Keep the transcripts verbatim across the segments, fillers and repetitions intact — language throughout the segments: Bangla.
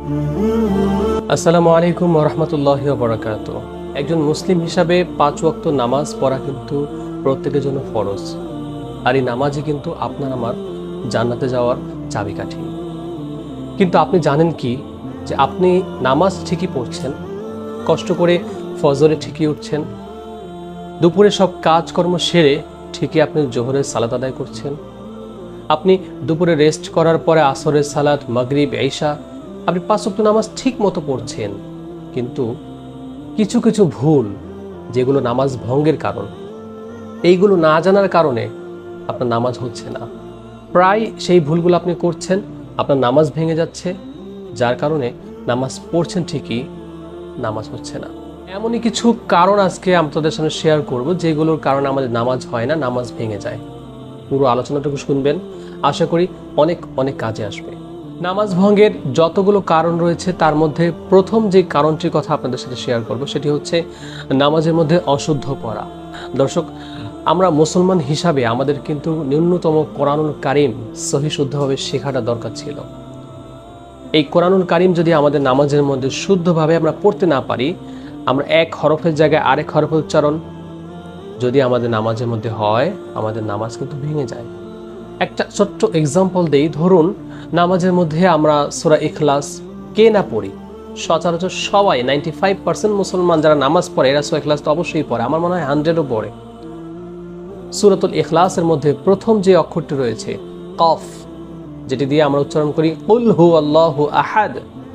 আসসালামু আলাইকুম ওয়া রাহমাতুল্লাহি ওয়া বারাকাতুহু। একজন মুসলিম হিসাবে পাঁচ ওয়াক্ত নামাজ পড়া কিন্তু প্রত্যেকের জন্য ফরজ, আর এই নামাজই কিন্তু আপনার আমার জান্নাতে যাওয়ার চাবিকাঠি। কিন্তু আপনি জানেন কি যে আপনি নামাজ ঠিকই পড়ছেন, কষ্ট করে ফজরে ঠিকই উঠছেন, দুপুরে সব কাজকর্ম সেরে ঠিকই আপনি জোহরের সালাত আদায় করছেন, আপনি দুপুরে রেস্ট করার পরে আসরের সালাত, মাগরিব, ঈশা আপনি পাঁচ ওয়াক্ত নামাজ ঠিক মতো পড়ছেন, কিন্তু কিছু কিছু ভুল যেগুলো নামাজ ভঙ্গের কারণ, এইগুলো না জানার কারণে আপনার নামাজ হচ্ছে না। প্রায় সেই ভুলগুলো আপনি করছেন, আপনার নামাজ ভেঙে যাচ্ছে, যার কারণে নামাজ পড়ছেন ঠিকই, নামাজ হচ্ছে না। এমনই কিছু কারণ আজকে আপনাদের সামনে শেয়ার করব যেগুলোর কারণে আমাদের নামাজ হয় না, নামাজ ভেঙে যায়। পুরো আলোচনাটুকু শুনবেন, আশা করি অনেক অনেক কাজে আসবে। নামাজ ভঙ্গের যতগুলো কারণ রয়েছে তার মধ্যে প্রথম যে কারণটির কথা আপনাদের সাথে শেয়ার করব সেটি হচ্ছে নামাজের মধ্যে অশুদ্ধ পড়া। দর্শক, আমরা মুসলমান হিসাবে আমাদের কিন্তু ন্যূনতম কোরআনুল কারিম সহি শুদ্ধভাবে শেখাটা দরকার ছিল। এই কোরআনুল কারিম যদি আমাদের নামাজের মধ্যে শুদ্ধভাবে আমরা পড়তে না পারি, আমরা এক হরফের জায়গায় আরেক হরফের উচ্চারণ যদি আমাদের নামাজের মধ্যে হয়, আমাদের নামাজ কিন্তু ভেঙে যায়। একটা ছোট্ট এক্সাম্পল দেই। ধরুন নামাজের মধ্যে আমরা সূরা ইখলাস কে না পড়ি, সচরাচর সবাই নাইনটি ফাইভ পার্সেন্ট মুসলমান যারা নামাজ পড়ে এরা সূরা ইখলাস তো অবশ্যই পড়ে, আমার মনে হয় হান্ড্রেডও পড়ে। সূরাতুল ইখলাসের মধ্যে প্রথম যে অক্ষরটি রয়েছে কফ, যেটি দিয়ে আমরা উচ্চারণ করি কুল হু আল্লাহু আহাদ।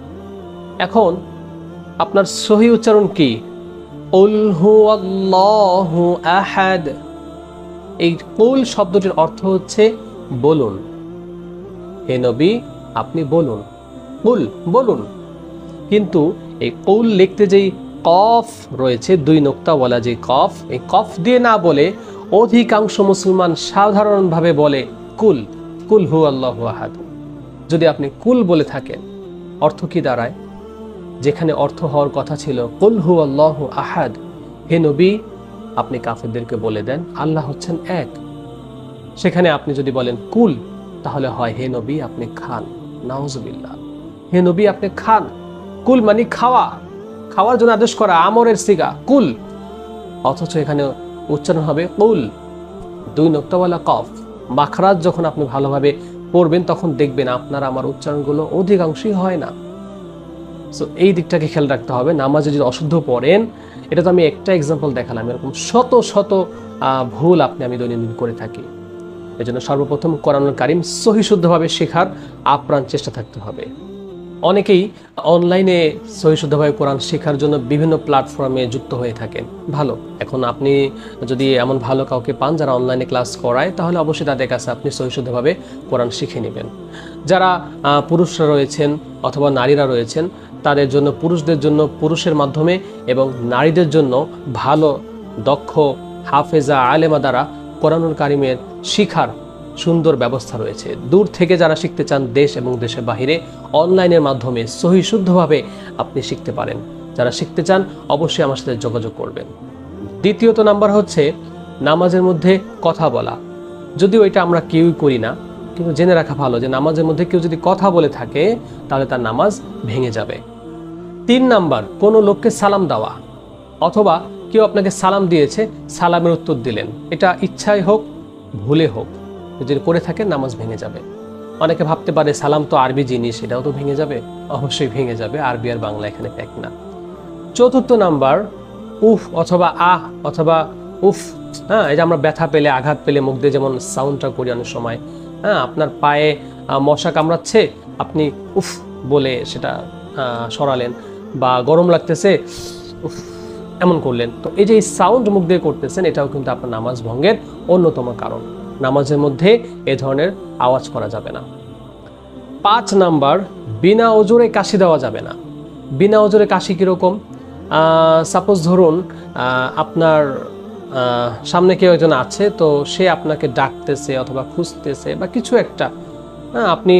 এখন আপনার সহি উচ্চারণ কি? কুল হু আল্লাহু আহাদ। এই কুল শব্দটির অর্থ হচ্ছে বলুন, হে নবী আপনি বলুন, কুল বলুন। কিন্তু এই কুল লিখতে যেই কফ রয়েছে, দুই নোক্তাওয়ালা যে কফ, এই কফ দিয়ে না বলে অধিকাংশ মুসলমান সাধারণভাবে বলে কুল, কুল হু আল্লাহু আহাদ। যদি আপনি কুল বলে থাকেন, অর্থ কি দাঁড়ায়? যেখানে অর্থ হওয়ার কথা ছিল কুল হু আল্লাহু আহাদ, হে নবী আপনি কাফেরদেরকে বলে দেন আল্লাহ হচ্ছেন এক। সেখানে আপনি যদি বলেন কুল, তাহলে হয় হে নবী আপনি খান, নাউজুবিল্লাহ, হে নবী আপনি খান। কুল মানে খাওয়া, খাওয়ার জন্য আদেশ করা, আমরের সিগা কুল, অথচ এখানে উচ্চারণ হবে কুল, দুই নোক্তাওয়ালা কফ। মাখরাজ যখন আপনি ভালোভাবে পড়বেন তখন দেখবেন আপনার আমার উচ্চারণগুলো অধিকাংশই হয় না। সো এই দিকটাকে খেয়াল রাখতে হবে। নামাজে যদি অশুদ্ধ পড়েন, এটা তো আমি একটা এক্সাম্পল দেখালাম, এরকম শত শত ভুল আপনি আমি দৈনন্দিন করে থাকি। এজন্য সর্বপ্রথম কোরআনুল কারিম সহি শুদ্ধভাবে শেখার আপ্রাণ চেষ্টা থাকতে হবে। অনেকেই অনলাইনে সহি শুদ্ধভাবে কোরআন শেখার জন্য বিভিন্ন প্ল্যাটফর্মে যুক্ত হয়ে থাকেন। ভালো, এখন আপনি যদি এমন ভালো কাউকে পান যারা অনলাইনে ক্লাস করায়, তাহলে অবশ্যই তাদের কাছে আপনি সহি শুদ্ধভাবে কোরআন শিখে নেবেন। যারা পুরুষরা রয়েছেন অথবা নারীরা রয়েছেন, তাদের জন্য, পুরুষদের জন্য পুরুষের মাধ্যমে এবং নারীদের জন্য ভালো দক্ষ হাফেজা আলেমা দ্বারা কোরআনুল কারিমের শিখার সুন্দর ব্যবস্থা রয়েছে। দূর থেকে যারা শিখতে চান, দেশ এবং দেশের বাহিরে অনলাইনের মাধ্যমে সহি শুদ্ধভাবে আপনি শিখতে পারেন। যারা শিখতে চান অবশ্যই আমার সাথে যোগাযোগ করবেন। দ্বিতীয়ত নাম্বার হচ্ছে নামাজের মধ্যে কথা বলা। যদিও এটা আমরা কেউই করি না, কিন্তু জেনে রাখা ভালো যে নামাজের মধ্যে কেউ যদি কথা বলে থাকে তাহলে তার নামাজ ভেঙে যাবে। তিন নাম্বার, কোনো লোককে সালাম দেওয়া, অথবা কেউ আপনাকে সালাম দিয়েছে, সালামের উত্তর দিলেন, এটা ইচ্ছাই হোক ভুলে হোক, যদি করে থাকেন নামাজ ভেঙে যাবে। অনেকে ভাবতে পারে সালাম তো আরবি জিনিস, এটাও তো ভেঙে যাবে। অবশ্যই ভেঙে যাবে, আরবি আর বাংলা এখানে এক না। চতুর্থ নাম্বার, উফ অথবা আহ অথবা উফ। হ্যাঁ, এই যে আমরা ব্যথা পেলে, আঘাত পেলে মুখ দিয়ে যেমন সাউন্ডটা করি অনেক সময়, হ্যাঁ, আপনার পায়ে মশা কামড়াচ্ছে, আপনি উফ বলে সেটা সরালেন, বা গরম লাগতেছে উফ এমন করলেন, তো এই যে এই সাউন্ড মুখ দিয়ে করতেছেন, এটাও কিন্তু আপনার নামাজ ভঙ্গের অন্যতম কারণ। নামাজের মধ্যে এ ধরনের আওয়াজ করা যাবে না। পাঁচ নাম্বার, বিনা ওজরে কাশি দেওয়া যাবে না। বিনা ওজরে কাশি কীরকম? সাপোজ ধরুন আপনার সামনে কেউ একজন আছে, তো সে আপনাকে ডাকতেছে অথবা খুঁজতেছে বা কিছু একটা, হ্যাঁ, আপনি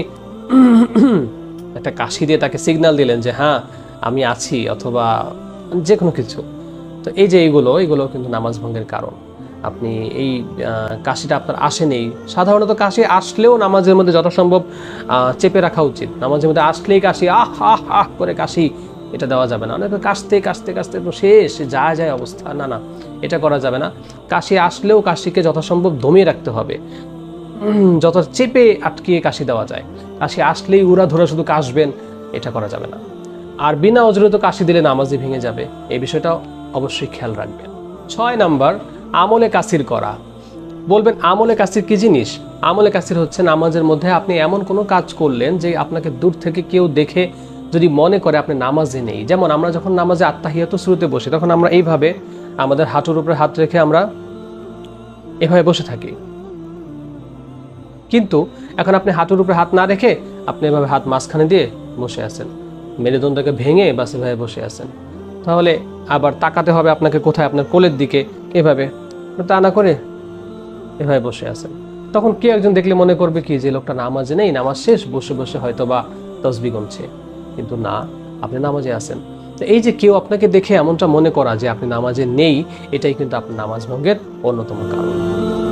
একটা কাশি দিয়ে তাকে সিগন্যাল দিলেন যে হ্যাঁ আমি আছি, অথবা যে কোনো কিছু। তো এই যে এইগুলো এইগুলো কিন্তু নামাজ ভঙ্গের কারণ। আপনি এই কাশিটা আপনার আসেনি, সাধারণত কাশি আসলেও নামাজের মধ্যে যথাসম্ভব চেপে রাখা উচিত। নামাজের মধ্যে আসলেই কাশি আহ আহ আহ করে কাশি, এটা দেওয়া যাবে না। অনেকে কাশতে কাশতে কাশতে তো শেষ যায় যায় অবস্থা, না না, এটা করা যাবে না। কাশি আসলেও কাশিকে যথাসম্ভব দমিয়ে রাখতে হবে, যত চেপে আটকিয়ে কাশি দেওয়া যায়। কাশি আসলেই উড়া ধরে শুধু কাশবেন, এটা করা যাবে না। আর বিনা অজরিত কাশি দিলে নামাজই ভেঙে যাবে, এই বিষয়টা অবশ্যই খেয়াল রাখবেন। ছয় নাম্বার, আমলে কাসির করা। বলবেন আমলে কাসির কি জিনিস? আমলে কাসির হচ্ছে নামাজের মধ্যে আপনি এমন কোনো কাজ করলেন যে আপনাকে দূর থেকে কেউ দেখে যদি মনে করে আপনি নামাজে নেই। যেমন আমরা যখন নামাজে আত্তাহিয়াতু শুরুতে বসি, তখন আমরা এইভাবে আমাদের হাঁটুর উপরে হাত রেখে আমরা এভাবে বসে থাকি। কিন্তু এখন আপনি হাঁটুর উপরে হাত না রেখে আপনি এভাবে হাত মাঝখানে দিয়ে বসে আছেন, মেরুদণ্ডকে ভেঙে বাসে ভাবে বসে আছেন। তাহলে আবার তাকাতে হবে আপনাকে কোথায়, আপনার কোলের দিকে। এভাবে তা না করে এভাবে বসে আছেন, তখন কেউ একজন দেখলে মনে করবে কি যে লোকটা নামাজে নেই, নামাজ শেষ, বসে বসে হয়তো বা তসবিহ গুনছে। কিন্তু না, আপনি নামাজে আছেন। তো এই যে কেউ আপনাকে দেখে এমনটা মনে করা যে আপনি নামাজে নেই, এটাই কিন্তু আপনার নামাজ ভঙ্গের অন্যতম কারণ।